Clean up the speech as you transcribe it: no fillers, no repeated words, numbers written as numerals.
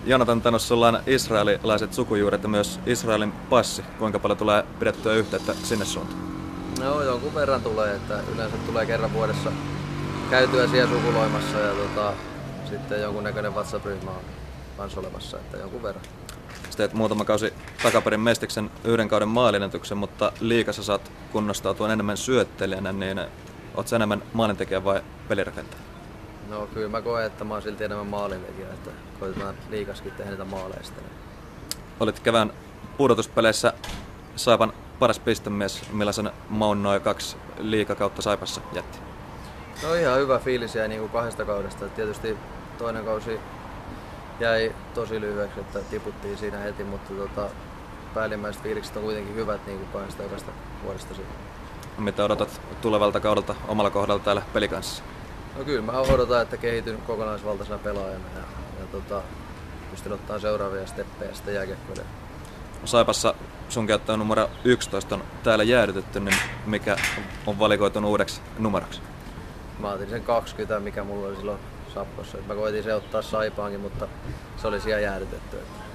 Jonatan Tanus, sulla on israelilaiset sukujuuret ja myös Israelin passi. Kuinka paljon tulee pidettyä yhteyttä sinne suuntaan? No jonkun verran tulee, että yleensä tulee kerran vuodessa käytyä siellä sukuloimassa ja sitten jonkunnäköinen WhatsApp-ryhmä on kanssa olemassa, että jonkun verran. Sä teet muutama kausi takaperin Mestiksen yhden kauden maalinennätyksen, mutta liigassa saat kunnostautua enemmän syöttelijänä, niin oot sä enemmän maalintekijä vai pelirakentaja? No kyllä mä koen, että mä oon silti enemmän maalintekijä, että koitetaan liigaskin tehdä niitä maaleista. Olit kevään pudotuspeleissä Saipan paras pistemies. Millaisen maun noin 2 liigakautta Saipassa jätti? No ihan hyvä fiilis jäi niin kuin 2 kaudesta. Tietysti toinen kausi jäi tosi lyhyeksi, että tiputtiin siinä heti, mutta päällimmäiset fiilikset on kuitenkin hyvät niin kuin 2 vuodesta sitten. Mitä odotat tulevalta kaudelta omalla kohdalla täällä pelikanssassa? No kyllä mä odotan, että kehityn kokonaisvaltaisena pelaajana ja pystyn ottaa seuraavia steppejä sitten jääkiekkoille. Saipassa sun käyttäjä numero 11 on täällä jäädytetty, niin mikä on valikoitunut uudeksi numeroksi? Mä otin sen 20, mikä mulla oli silloin Sappossa. Mä koitin se ottaa Saipaankin, mutta se oli siellä jäädytetty.